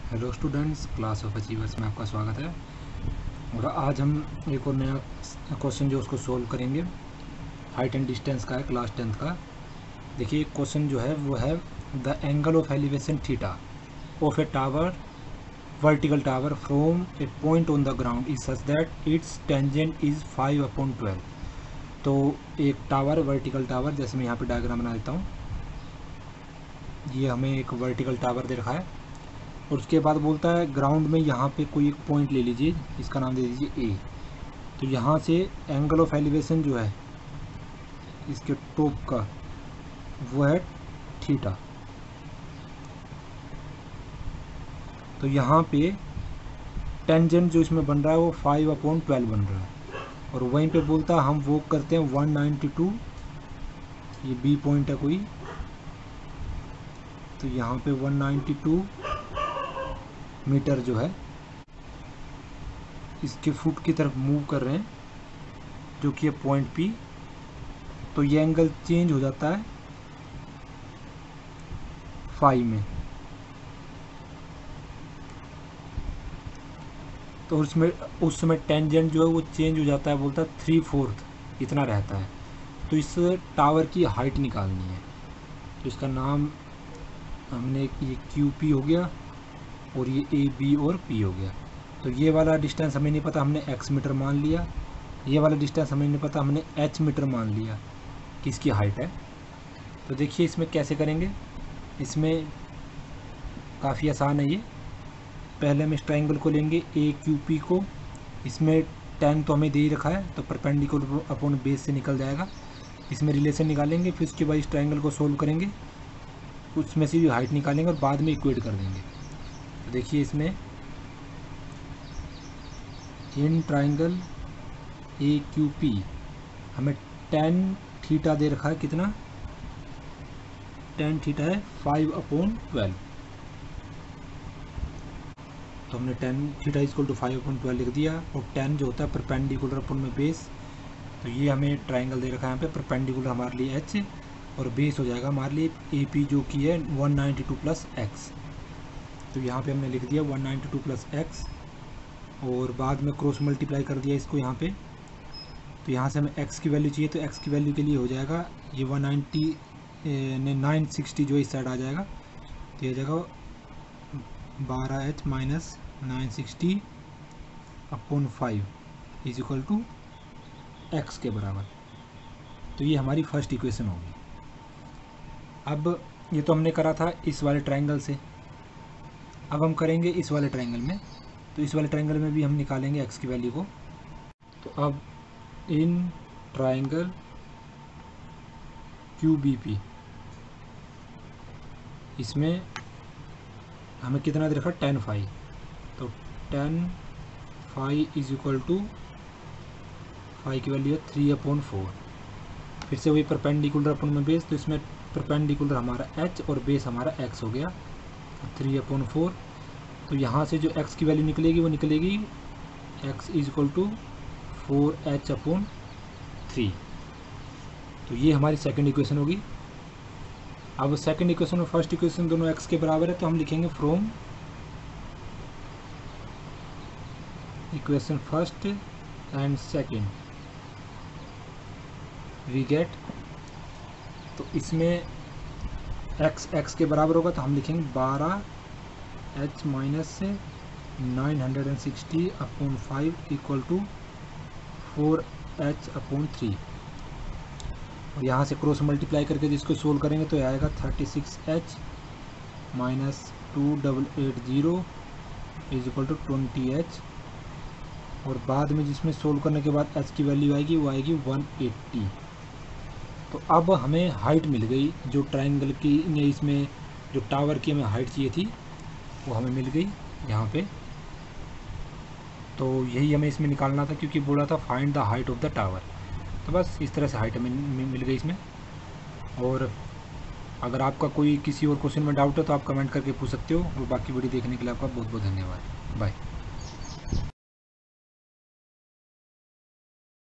Hello students, class of achievers में आपका स्वागत है। और आज हम एक और नया क्वेश्चन जो उसको सोल्व करेंगे, हाइट एंड डिस्टेंस का है, क्लास 10th का। देखिए क्वेश्चन जो है वो है the angle of elevation theta of a tower, vertical tower from a point on the ground is such that its tangent is 5/12। तो एक टावर, वर्टिकल टावर, जैसे मैं यहाँ पे डायग्राम बना देता हूँ। ये हमें एक वर्टिकल टावर दे रखा है और उसके बाद बोलता है ग्राउंड में यहाँ पे कोई एक पॉइंट ले लीजिए, इसका नाम दे दीजिए ए। तो यहाँ से एंगल ऑफ एलिवेशन जो है इसके टॉप का वो है थीटा। तो यहाँ पे टेंजेंट जो इसमें बन रहा है वो 5/12 बन रहा है। और वहीं पे बोलता है हम वो करते हैं 192, ये बी पॉइंट है कोई, तो यहाँ पे 192 मीटर जो है इसके फुट की तरफ मूव कर रहे हैं, जो कि है पॉइंट पी। तो ये एंगल चेंज हो जाता है 5 में। तो उसमें उस समय टेंजेंट जो है वो चेंज हो जाता है, बोलता है 3/4 इतना रहता है। तो इस टावर की हाइट निकालनी है। तो इसका नाम हमने, ये क्यू पी हो गया और ये ए बी और पी हो गया। तो ये वाला डिस्टेंस हमें नहीं पता, हमने एक्स मीटर मान लिया। ये वाला डिस्टेंस हमें नहीं पता, हमने एच मीटर मान लिया कि इसकी हाइट है। तो देखिए इसमें कैसे करेंगे। इसमें काफ़ी आसान है ये। पहले हम इस ट्रायंगल को लेंगे ए क्यू पी को। इसमें tan तो हमें दे ही रखा है, तो परपेंडिकुलर अपॉन बेस से निकल जाएगा। इसमें रिलेशन निकालेंगे, फिर उसके बाद इस ट्रायंगल को सोल्व करेंगे, उसमें से भी हाइट निकालेंगे और बाद में इक्वेट कर देंगे। तो देखिए इसमें in triangle A Q P हमें tan थीटा दे रखा है। कितना? tan थीटा है 5/12। तो हमने tan थीटा इक्वल टू 5/12 लिख दिया। और tan जो होता है परपेंडिकुलर अपन में बेस, तो ये हमें ट्रायंगल दे रखा है यहाँ पे। परपेंडिकुलर हमारे लिए h और बेस हो जाएगा हमारे लिए ए पी, जो कि है 192 प्लस एक्स। तो यहाँ पे हमने लिख दिया 192 प्लस एक्स और बाद में क्रॉस मल्टीप्लाई कर दिया इसको यहाँ पे। तो यहाँ से हमें x की वैल्यू चाहिए, तो x की वैल्यू के लिए हो जाएगा ये 960 जो इस साइड आ जाएगा। तो ये जाएगा 12h minus 960/5 is equal to x के बराबर। तो ये हमारी फर्स्ट इक्वेशन होगी। अब ये तो हमने करा था इस वाले ट्रायंगल से, अब हम करेंगे इस वाले ट्रायंगल में। तो इस वाले ट्रायंगल में भी हम निकालेंगे x की वैल्यू को। तो अब in triangle Q B P, इसमें हमें कितना दे रखा? tan phi। तो tan phi is equal to, phi की वैल्यू है 3/4। फिर से वही परपेंडिकुलर अपन में बेस, तो इसमें परपेंडिकुलर हमारा h और बेस हमारा x हो गया 3/4। तो यहाँ से जो x की वैल्यू निकलेगी वो निकलेगी x is equal to 4h/3। तो ये हमारी सेकंड इक्वेशन होगी। अब सेकंड इक्वेशन और फर्स्ट इक्वेशन दोनों x के बराबर है, तो हम लिखेंगे from equation first and second we get. तो इसमें x के बराबर होगा, तो हम लिखेंगे 12h minus 960/5 equal to 4h/3। और यहाँ से क्रॉस मल्टीप्लाई करके जिसको सोल्व करेंगे तो आएगा 36h minus 2880 is equal to 20h। और बाद में जिसमें सोल्व करने के बाद h की वैल्यू आएगी वो आएगी 180। तो अब हमें हाइट मिल गई, जो ट्रायंगल की, इसमें जो टावर की हमें हाइट चाहिए थी वो हमें मिल गई यहाँ पे। तो यही हमें इसमें निकालना था, क्योंकि बोला था find the height of the tower. तो बस इस तरह से हाइट हमें मिल गई इसमें। और अगर आपका कोई किसी और क्वेश्चन में डाउट है तो आप कमेंट करके पूछ सकते हो। और बाकी वीडियो देखने के लिए आपका बहुत बहुत धन्यवाद।